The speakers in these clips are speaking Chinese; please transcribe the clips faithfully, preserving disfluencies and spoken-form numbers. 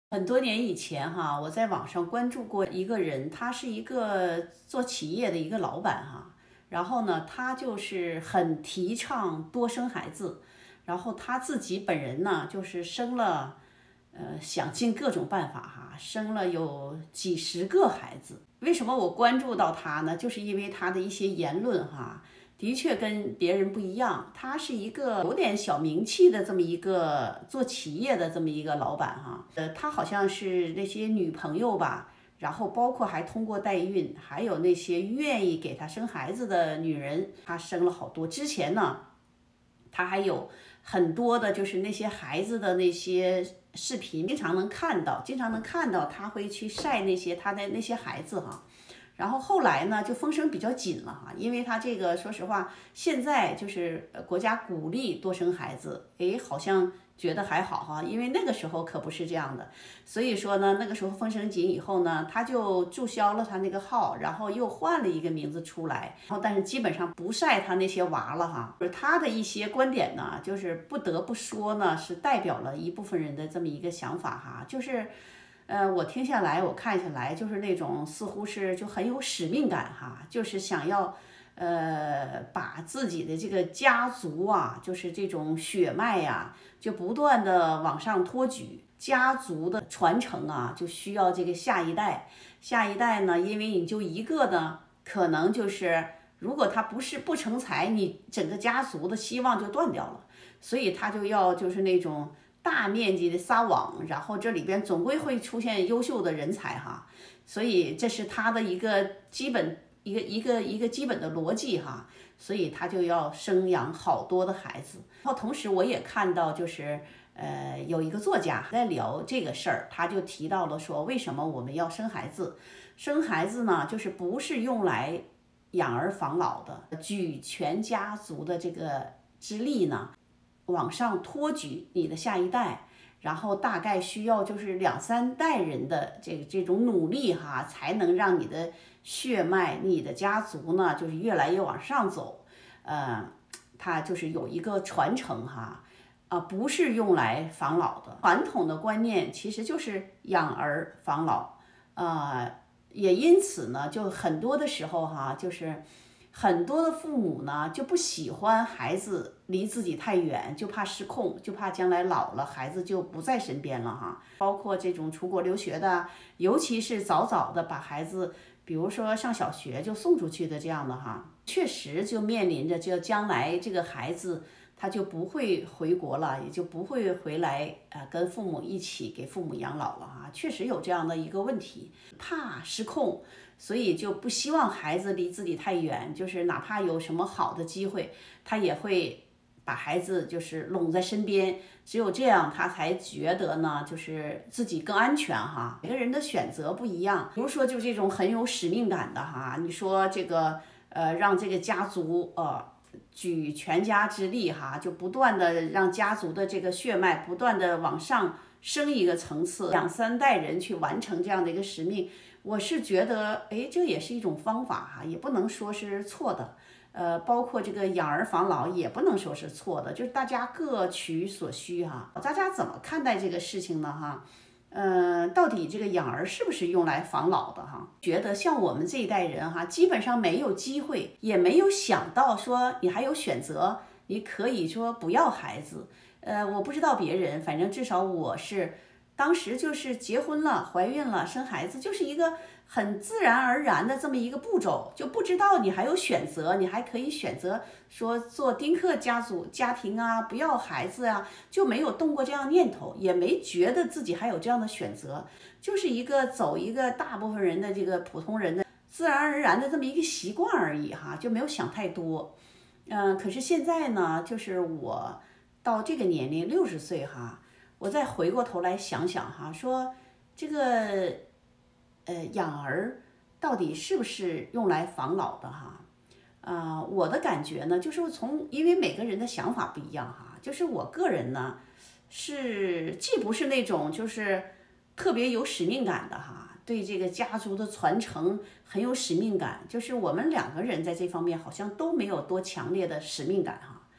很多年以前哈，我在网上关注过一个人，他是一个做企业的一个老板哈。然后呢，他就是很提倡多生孩子，然后他自己本人呢，就是生了，呃，想尽各种办法哈，生了有几十个孩子。为什么我关注到他呢？就是因为他的一些言论哈。的确跟别人不一样，他是一个有点小名气的这么一个做企业的这么一个老板哈。呃，他好像是那些女朋友吧，然后包括还通过代孕，还有那些愿意给他生孩子的女人，他生了好多。之前呢，他还有很多的就是那些孩子的那些视频，经常能看到，经常能看到他会去晒那些他的那些孩子哈。然后后来呢，就风声比较紧了哈，因为他这个说实话，现在就是国家鼓励多生孩子，诶，好像觉得还好哈，因为那个时候可不是这样的。所以说呢，那个时候风声紧以后呢，他就注销了他那个号，然后又换了一个名字出来，然后但是基本上不晒他那些娃了哈。就是他的一些观点呢，就是不得不说呢，是代表了一部分人的这么一个想法哈，就是。呃，我听下来，我看下来，就是那种似乎是就很有使命感哈，就是想要，呃，把自己的这个家族啊，就是这种血脉呀、啊，就不断的往上托举，家族的传承啊，就需要这个下一代，下一代呢，因为你就一个呢，可能就是如果他不是不成才，你整个家族的希望就断掉了，所以他就要就是那种。大面积的撒网，然后这里边总归会出现优秀的人才哈，所以这是他的一个基本一个一个一个基本的逻辑哈，所以他就要生养好多的孩子。然后同时我也看到就是呃有一个作家在聊这个事儿，他就提到了说为什么我们要生孩子？生孩子呢，就是不是用来养儿防老的，举全家族的这个之力呢。往上托举你的下一代，然后大概需要就是两三代人的这个这种努力哈，才能让你的血脉、你的家族呢，就是越来越往上走。呃，它就是有一个传承哈，啊，不是用来防老的。传统的观念其实就是养儿防老，呃，也因此呢，就很多的时候哈，就是。很多的父母呢就不喜欢孩子离自己太远，就怕失控，就怕将来老了孩子就不在身边了哈。包括这种出国留学的，尤其是早早的把孩子，比如说上小学就送出去的这样的哈，确实就面临着就将来这个孩子他就不会回国了，也就不会回来呃跟父母一起给父母养老了哈。确实有这样的一个问题，怕失控。所以就不希望孩子离自己太远，就是哪怕有什么好的机会，他也会把孩子就是拢在身边，只有这样他才觉得呢，就是自己更安全哈。每个人的选择不一样，比如说就这种很有使命感的哈，你说这个呃让这个家族呃举全家之力哈，就不断的让家族的这个血脉不断的往上升一个层次，两三代人去完成这样的一个使命。我是觉得，哎，这也是一种方法哈，也不能说是错的。呃，包括这个养儿防老也不能说是错的，就是大家各取所需哈。大家怎么看待这个事情呢哈？嗯、呃，到底这个养儿是不是用来防老的哈？觉得像我们这一代人哈，基本上没有机会，也没有想到说你还有选择，你可以说不要孩子。呃，我不知道别人，反正至少我是。当时就是结婚了、怀孕了、生孩子，就是一个很自然而然的这么一个步骤，就不知道你还有选择，你还可以选择说做丁克家族家庭啊，不要孩子啊，就没有动过这样念头，也没觉得自己还有这样的选择，就是一个走一个大部分人的这个普通人的自然而然的这么一个习惯而已哈，就没有想太多。嗯，可是现在呢，就是我到这个年龄六十岁哈。我再回过头来想想哈，说这个呃养儿到底是不是用来防老的哈？啊、呃，我的感觉呢，就是从因为每个人的想法不一样哈，就是我个人呢是既不是那种就是特别有使命感的哈，对这个家族的传承很有使命感，就是我们两个人在这方面好像都没有多强烈的使命感哈。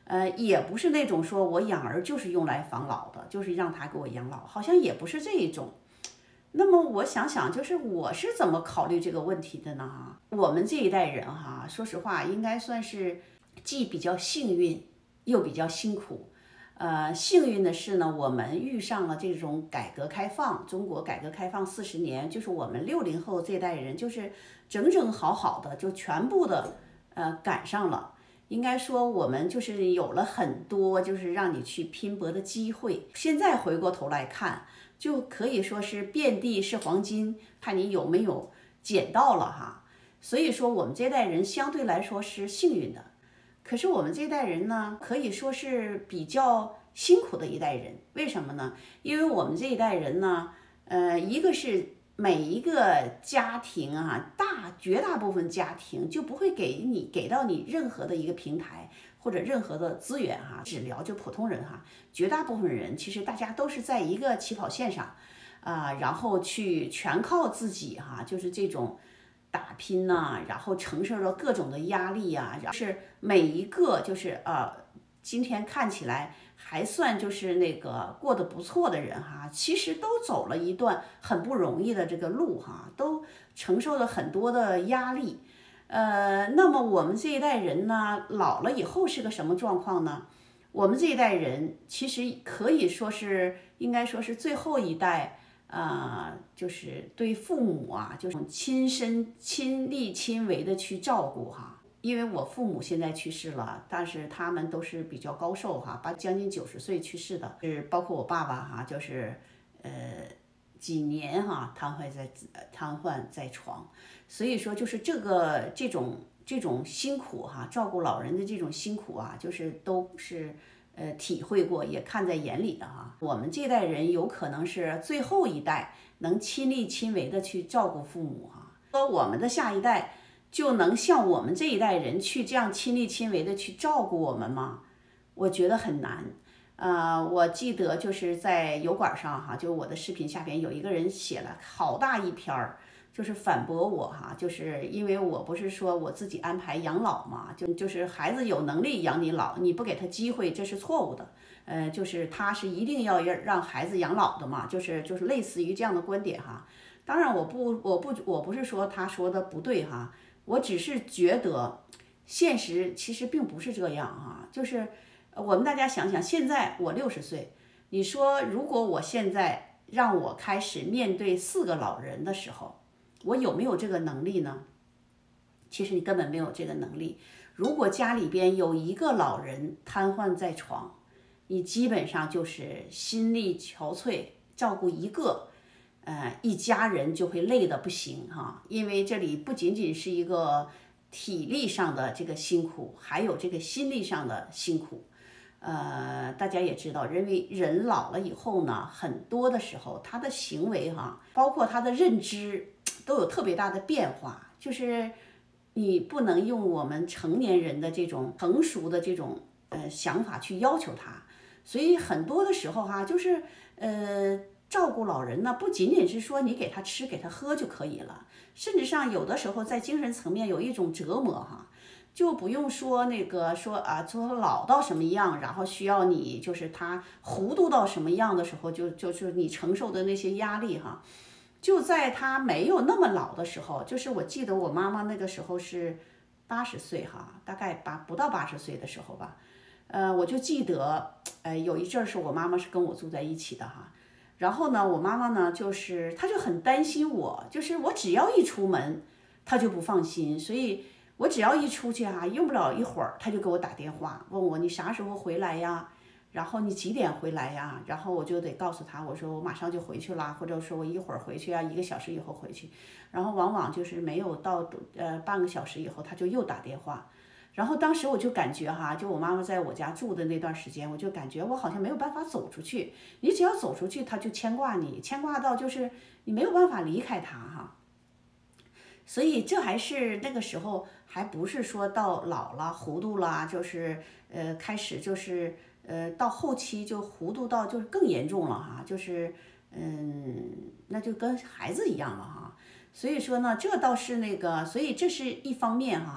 呃，也不是那种说我养儿就是用来防老的，就是让他给我养老，好像也不是这一种。那么我想想，就是我是怎么考虑这个问题的呢？哈，我们这一代人哈，说实话，应该算是既比较幸运，又比较辛苦。呃，幸运的是呢，我们遇上了这种改革开放，中国改革开放四十年，就是我们六零后这代人，就是整整好好的就全部的呃赶上了。应该说，我们就是有了很多就是让你去拼搏的机会。现在回过头来看，就可以说是遍地是黄金，看你有没有捡到了哈。所以说，我们这代人相对来说是幸运的。可是我们这代人呢，可以说是比较辛苦的一代人。为什么呢？因为我们这一代人呢，呃，一个是每一个家庭啊，大绝大部分家庭就不会给你给到你任何的一个平台或者任何的资源哈。只聊就普通人哈，绝大部分人其实大家都是在一个起跑线上啊、呃，然后去全靠自己哈，就是这种打拼呐、啊，然后承受着各种的压力呀、啊，是每一个就是呃，今天看起来还算就是那个过得不错的人哈，其实都走了一段很不容易的这个路哈，都承受了很多的压力。呃，那么我们这一代人呢，老了以后是个什么状况呢？我们这一代人其实可以说是，应该说是最后一代。啊、呃，就是对父母啊，就是亲身亲力亲为的去照顾哈。因为我父母现在去世了，但是他们都是比较高寿哈，把将近九十岁去世的，是包括我爸爸哈，就是呃几年哈瘫痪在瘫痪在床，所以说就是这个这种这种辛苦哈，照顾老人的这种辛苦啊，就是都是。呃，体会过也看在眼里的哈，我们这代人有可能是最后一代能亲力亲为的去照顾父母哈，说我们的下一代就能像我们这一代人去这样亲力亲为的去照顾我们吗？我觉得很难。呃，我记得就是在油管上哈，就我的视频下边有一个人写了好大一篇儿。就是反驳我哈，就是因为我不是说我自己安排养老嘛，就就是孩子有能力养你老，你不给他机会，这是错误的。呃，就是他是一定要让孩子养老的嘛，就是就是类似于这样的观点哈。当然我不我不我不是说他说的不对哈，我只是觉得现实其实并不是这样哈。就是我们大家想想，现在我六十岁，你说如果我现在让我开始面对四个老人的时候。我有没有这个能力呢？其实你根本没有这个能力。如果家里边有一个老人瘫痪在床，你基本上就是心力憔悴，照顾一个，呃，一家人就会累得不行哈。因为这里不仅仅是一个体力上的这个辛苦，还有这个心理上的辛苦。呃，大家也知道，因为人老了以后呢，很多的时候他的行为哈，包括他的认知。都有特别大的变化，就是你不能用我们成年人的这种成熟的这种呃想法去要求他，所以很多的时候哈，就是呃照顾老人呢，不仅仅是说你给他吃给他喝就可以了，甚至上有的时候在精神层面有一种折磨哈，就不用说那个说啊，说老到什么样，然后需要你就是他糊涂到什么样的时候，就就是你承受的那些压力哈。就在他没有那么老的时候，就是我记得我妈妈那个时候是八十岁哈，大概八不到八十岁的时候吧，呃，我就记得，呃，有一阵儿是我妈妈是跟我住在一起的哈，然后呢，我妈妈呢就是她就很担心我，就是我只要一出门，她就不放心，所以我只要一出去哈，用不了一会儿，她就给我打电话问我你啥时候回来呀？然后你几点回来呀？然后我就得告诉他，我说我马上就回去啦，或者说我一会儿回去啊，一个小时以后回去。然后往往就是没有到呃半个小时以后，他就又打电话。然后当时我就感觉哈，就我妈妈在我家住的那段时间，我就感觉我好像没有办法走出去。你只要走出去，他就牵挂你，牵挂到就是你没有办法离开他哈。所以这还是那个时候，还不是说到老了糊涂了，就是呃开始就是。呃，到后期就糊涂到就是更严重了哈，就是嗯，那就跟孩子一样了哈。所以说呢，这倒是那个，所以这是一方面哈。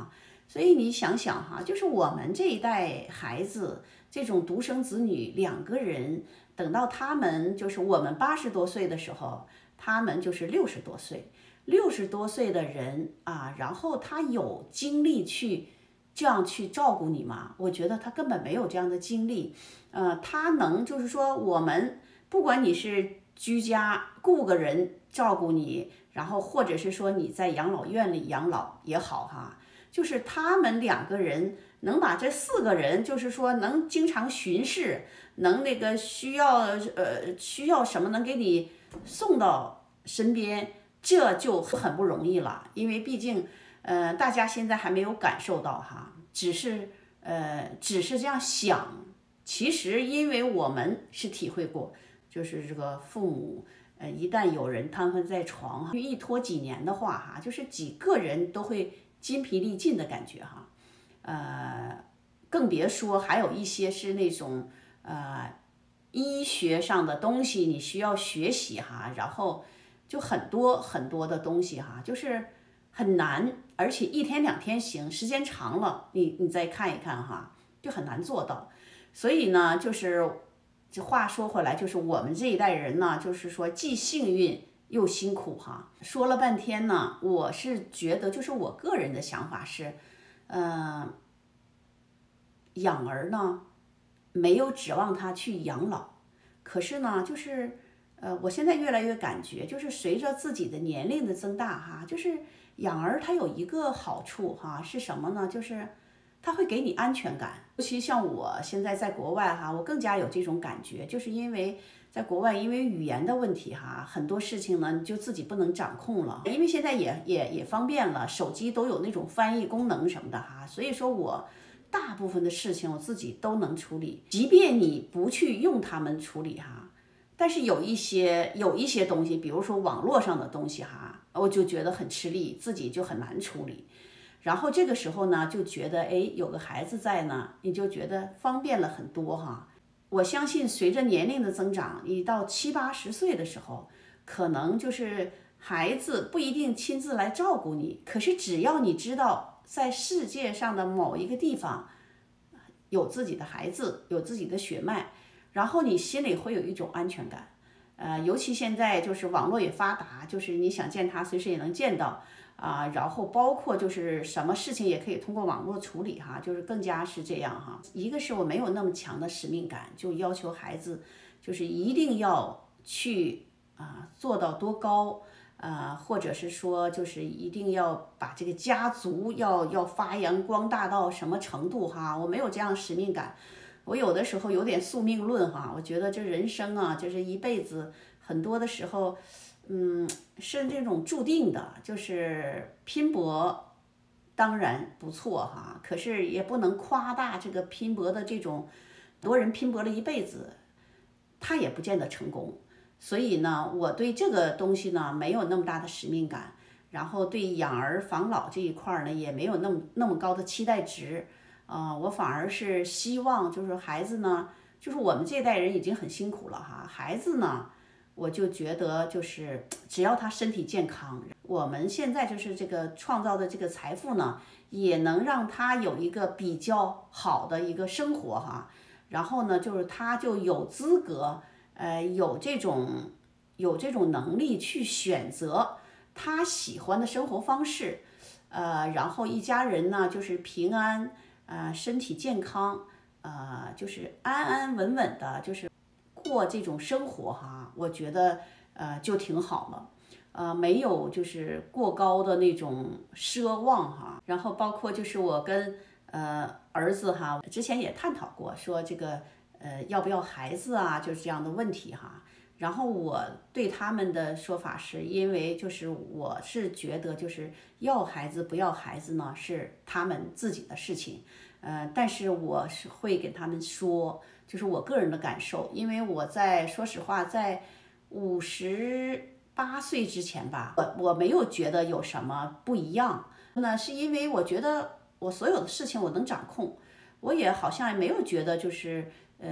所以你想想哈，就是我们这一代孩子，这种独生子女两个人，等到他们就是我们八十多岁的时候，他们就是六十多岁，六十多岁的人啊，然后他有精力去这样去照顾你吗？我觉得他根本没有这样的精力。呃，他能就是说，我们不管你是居家雇个人照顾你，然后或者是说你在养老院里养老也好哈，就是他们两个人能把这四个人，就是说能经常巡视，能那个需要呃需要什么能给你送到身边，这就很不容易了。因为毕竟呃大家现在还没有感受到哈，只是呃只是这样想。其实，因为我们是体会过，就是这个父母，呃，一旦有人瘫痪在床哈，一拖几年的话哈，就是几个人都会筋疲力尽的感觉哈，呃，更别说还有一些是那种呃医学上的东西你需要学习哈，然后就很多很多的东西哈，就是很难，而且一天两天行，时间长了你你再看一看哈，就很难做到。所以呢，就是这话说回来，就是我们这一代人呢，就是说既幸运又辛苦哈。说了半天呢，我是觉得，就是我个人的想法是，呃，养儿呢没有指望他去养老，可是呢，就是呃，我现在越来越感觉，就是随着自己的年龄的增大哈，就是养儿它有一个好处哈，是什么呢？就是它会给你安全感。尤其像我现在在国外哈，我更加有这种感觉，就是因为在国外，因为语言的问题哈，很多事情呢你就自己不能掌控了。因为现在也也也方便了，手机都有那种翻译功能什么的哈，所以说我大部分的事情我自己都能处理，即便你不去用它们处理哈，但是有一些有一些东西，比如说网络上的东西哈，我就觉得很吃力，自己就很难处理。然后这个时候呢，就觉得哎，有个孩子在呢，你就觉得方便了很多哈。我相信随着年龄的增长，你到七八十岁的时候，可能就是孩子不一定亲自来照顾你，可是只要你知道在世界上的某一个地方有自己的孩子，有自己的血脉，然后你心里会有一种安全感。呃，尤其现在就是网络也发达，就是你想见他，随时也能见到。啊，然后包括就是什么事情也可以通过网络处理哈，就是更加是这样哈。一个是我没有那么强的使命感，就要求孩子就是一定要去啊做到多高，呃，或者是说就是一定要把这个家族要要发扬光大到什么程度哈，我没有这样使命感。我有的时候有点宿命论哈，我觉得这人生啊，就是一辈子很多的时候。嗯，是这种注定的，就是拼搏，当然不错哈，可是也不能夸大这个拼搏的这种，很多人拼搏了一辈子，他也不见得成功。所以呢，我对这个东西呢没有那么大的使命感，然后对养儿防老这一块呢也没有那么那么高的期待值，啊、呃，我反而是希望就是孩子呢，就是我们这代人已经很辛苦了哈，孩子呢。我就觉得，就是只要他身体健康，我们现在就是这个创造的这个财富呢，也能让他有一个比较好的一个生活哈。然后呢，就是他就有资格，呃，有这种有这种能力去选择他喜欢的生活方式，呃，然后一家人呢就是平安，呃，身体健康，呃，就是安安稳稳的，就是。过这种生活哈，我觉得呃就挺好了，呃没有就是过高的那种奢望哈。然后包括就是我跟呃儿子哈，之前也探讨过说这个呃要不要孩子啊，就是这样的问题哈。然后我对他们的说法是因为就是我是觉得就是要孩子不要孩子呢是他们自己的事情，呃但是我是会给他们说。就是我个人的感受，因为我在说实话，在五十八岁之前吧，我我没有觉得有什么不一样。那是因为我觉得我所有的事情我能掌控，我也好像没有觉得就是呃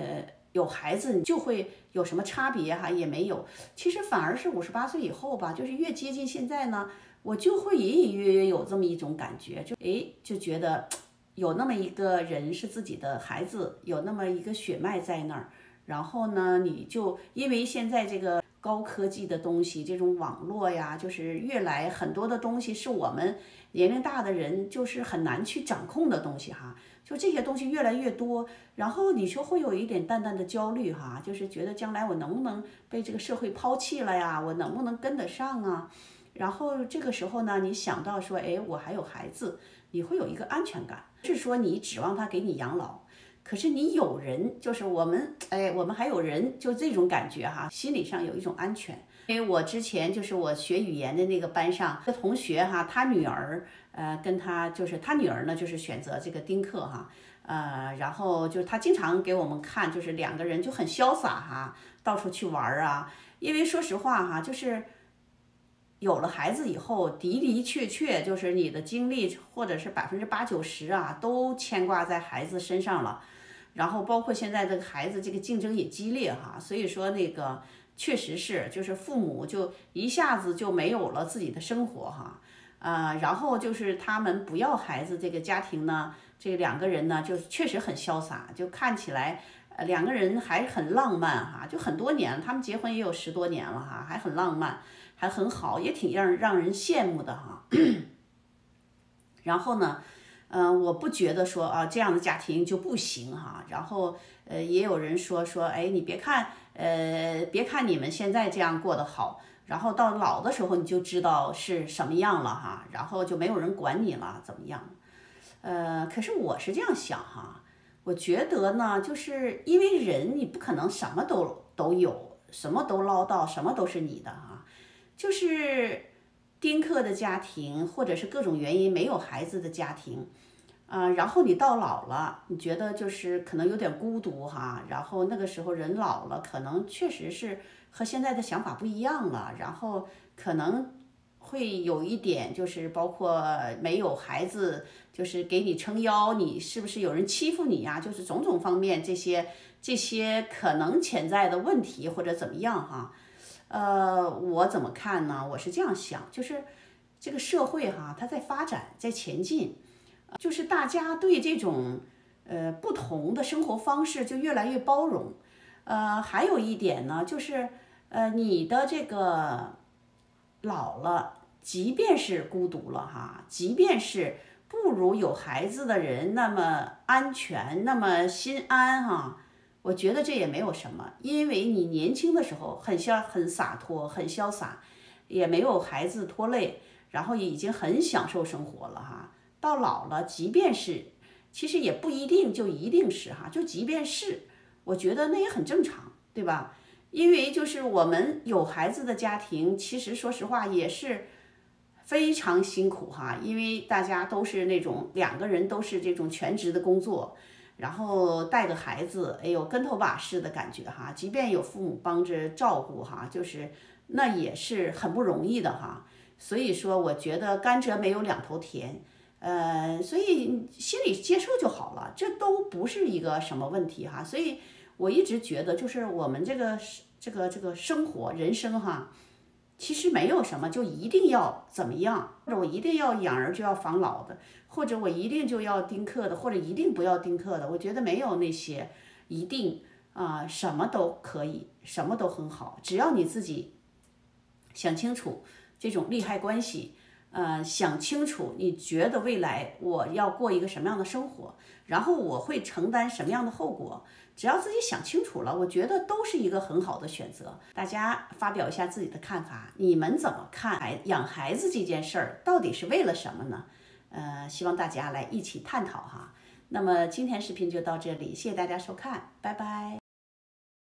有孩子你就会有什么差别哈，也没有。其实反而是五十八岁以后吧，就是越接近现在呢，我就会隐隐约约有这么一种感觉，就哎就觉得有那么一个人是自己的孩子，有那么一个血脉在那儿。然后呢，你就因为现在这个高科技的东西，这种网络呀，就是越来很多的东西是我们年龄大的人就是很难去掌控的东西哈。就这些东西越来越多，然后你就会有一点淡淡的焦虑哈，就是觉得将来我能不能被这个社会抛弃了呀？我能不能跟得上啊？然后这个时候呢，你想到说，哎，我还有孩子，你会有一个安全感，是说你指望他给你养老。可是你有人，就是我们，哎，我们还有人，就这种感觉哈，心理上有一种安全。因为我之前就是我学语言的那个班上的同学哈，他女儿，呃，跟他就是他女儿呢，就是选择这个丁克哈，呃，然后就是他经常给我们看，就是两个人就很潇洒哈，到处去玩啊。因为说实话哈，就是有了孩子以后，的的确确就是你的精力或者是百分之八九十啊，都牵挂在孩子身上了。然后包括现在这个孩子这个竞争也激烈哈，所以说那个确实是就是父母就一下子就没有了自己的生活哈，呃，然后就是他们不要孩子这个家庭呢，这两个人呢就确实很潇洒，就看起来呃两个人还很浪漫哈，就很多年，他们结婚也有十多年了哈，还很浪漫，还很好，也挺让让人羡慕的哈。然后呢？嗯、呃，我不觉得说啊这样的家庭就不行哈。然后呃，也有人说说，哎，你别看呃，别看你们现在这样过得好，然后到老的时候你就知道是什么样了哈，然后就没有人管你了，怎么样？呃，可是我是这样想哈，我觉得呢，就是因为人你不可能什么都都有，什么都捞到，什么都是你的哈，就是丁克的家庭，或者是各种原因没有孩子的家庭。啊、呃然后你到老了，你觉得就是可能有点孤独哈，然后那个时候人老了，可能确实是和现在的想法不一样了，然后可能会有一点就是包括没有孩子，就是给你撑腰，你是不是有人欺负你呀、啊就是种种方面这些这些可能潜在的问题或者怎么样哈。呃，我怎么看呢？我是这样想，就是这个社会哈，它在发展，在前进。就是大家对这种呃不同的生活方式就越来越包容，呃，还有一点呢，就是呃你的这个老了，即便是孤独了哈，即便是不如有孩子的人那么安全，那么心安哈，我觉得这也没有什么，因为你年轻的时候很潇很洒脱，很潇洒，也没有孩子拖累，然后已经很享受生活了哈。到老了，即便是，其实也不一定就一定是哈，就即便是，我觉得那也很正常，对吧？因为就是我们有孩子的家庭，其实说实话也是非常辛苦哈，因为大家都是那种两个人都是这种全职的工作，然后带个孩子，哎呦跟头把式的感觉哈，即便有父母帮着照顾哈，就是那也是很不容易的哈。所以说，我觉得甘蔗没有两头甜。呃，所以心里接受就好了，这都不是一个什么问题哈。所以我一直觉得，就是我们这个这个这个生活人生哈，其实没有什么就一定要怎么样，或者我一定要养儿就要防老的，或者我一定就要丁克的，或者一定不要丁克的。我觉得没有那些一定啊、呃什么都可以，什么都很好，只要你自己想清楚这种利害关系。呃，想清楚，你觉得未来我要过一个什么样的生活，然后我会承担什么样的后果，只要自己想清楚了，我觉得都是一个很好的选择。大家发表一下自己的看法，你们怎么看孩养孩子这件事儿，到底是为了什么呢？呃，希望大家来一起探讨哈。那么今天视频就到这里，谢谢大家收看，拜拜。